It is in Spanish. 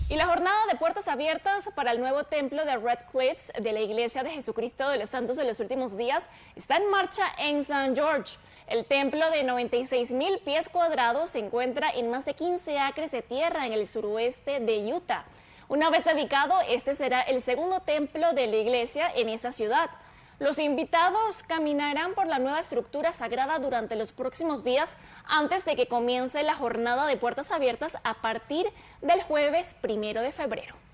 Y la jornada de puertas abiertas para el nuevo templo de Red Cliffs de la Iglesia de Jesucristo de los Santos de los Últimos Días está en marcha en St. George. El templo de 96,000 pies cuadrados se encuentra en más de 15 acres de tierra en el suroeste de Utah. Una vez dedicado, este será el segundo templo de la iglesia en esa ciudad. Los invitados caminarán por la nueva estructura sagrada durante los próximos días antes de que comience la jornada de puertas abiertas a partir del jueves 1 de febrero.